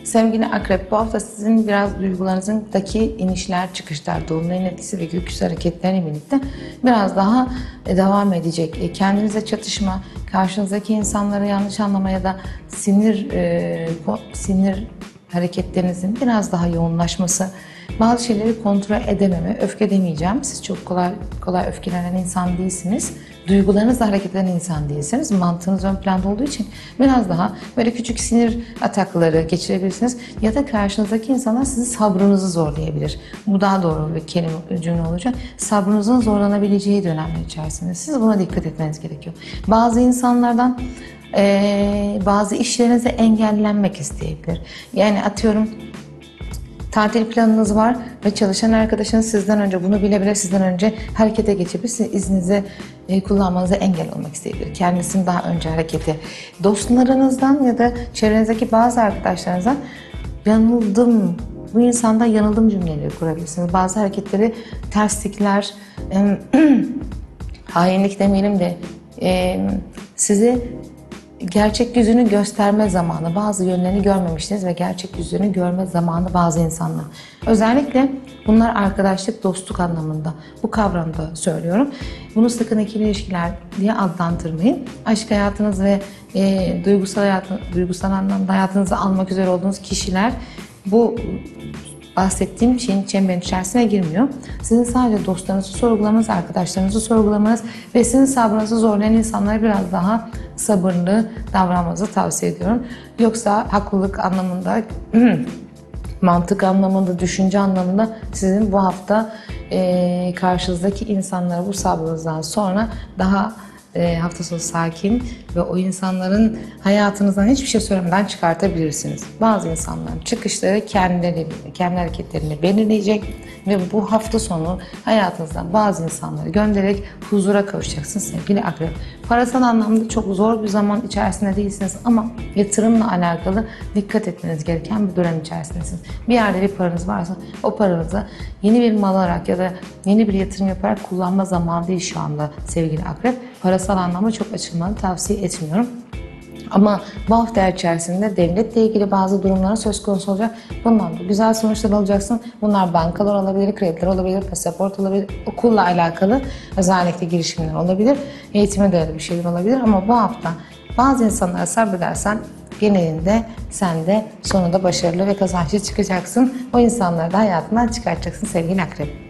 Sevgili Akrep, bu hafta sizin biraz duygularınızdaki inişler, çıkışlar, dolunayın etkisi ve gökyüzü hareketleriyle birlikte biraz daha devam edecek. Kendinize çatışma, karşınızdaki insanları yanlış anlama ya da sinir hareketlerinizin biraz daha yoğunlaşması, bazı şeyleri kontrol edememe, öfke demeyeceğim. Siz çok kolay öfkelenen insan değilsiniz. Duygularınızla hareket eden insan değilsiniz. Mantığınız ön planda olduğu için biraz daha böyle küçük sinir atakları geçirebilirsiniz. Ya da karşınızdaki insanlar sizin sabrınızı zorlayabilir. Bu daha doğru bir cümle olacak. Sabrınızın zorlanabileceği dönemler içerisinde. Siz buna dikkat etmeniz gerekiyor. Bazı insanlardan bazı işlerinize engellenmek isteyebilir. Yani atıyorum, tatil planınız var ve çalışan arkadaşınız sizden önce, bunu bile bile sizden önce harekete geçebilir. Sizin izninizi kullanmanıza engel olmak isteyebilir. Kendisini daha önce harekete. Dostlarınızdan ya da çevrenizdeki bazı arkadaşlarınızdan yanıldım, bu insanda yanıldım cümleleri kurabilirsiniz. Bazı hareketleri, terslikler, hainlik demeyelim de sizi gerçek yüzünü gösterme zamanı, bazı yönlerini görmemiştiniz ve gerçek yüzünü görme zamanı bazı insanlar. Özellikle bunlar arkadaşlık, dostluk anlamında, bu kavramda söylüyorum. Bunu sakın ikili ilişkiler diye adlandırmayın. Aşk hayatınız ve duygusal anlamda hayatınızı almak üzere olduğunuz kişiler bu bahsettiğim şeyin çemberin içerisine girmiyor. Sizin sadece dostlarınızı sorgulamanız, arkadaşlarınızı sorgulamanız ve sizin sabrınızı zorlayan insanlara biraz daha sabırlı davranmanızı tavsiye ediyorum. Yoksa haklılık anlamında, mantık anlamında, düşünce anlamında sizin bu hafta karşınızdaki insanlara bu sabrınızdan sonra daha hafta sonu sakin ve o insanların hayatınızdan hiçbir şey söylemeden çıkartabilirsiniz. Bazı insanların çıkışları kendi hareketlerini belirleyecek ve bu hafta sonu hayatınızdan bazı insanları göndererek huzura kavuşacaksınız sevgili Akrep. Parasal anlamda çok zor bir zaman içerisinde değilsiniz ama yatırımla alakalı dikkat etmeniz gereken bir dönem içerisindesiniz. Bir yerde bir paranız varsa o paranızı yeni bir mal alarak ya da yeni bir yatırım yaparak kullanma zamanı değil şu anda sevgili Akrep. Parasal anlamda çok açılmanı tavsiye etmiyorum. Ama bu hafta içerisinde devletle ilgili bazı durumlara söz konusu olacak. Bundan da güzel sonuçlar alacaksın. Bunlar bankalar olabilir, krediler olabilir, pasaport olabilir, okulla alakalı özellikle girişimler olabilir, eğitime dayalı bir şeyler olabilir. Ama bu hafta bazı insanlara sabredersen genelinde sen de sonunda başarılı ve kazançlı çıkacaksın. O insanları da hayatından çıkartacaksın sevgili Akrep.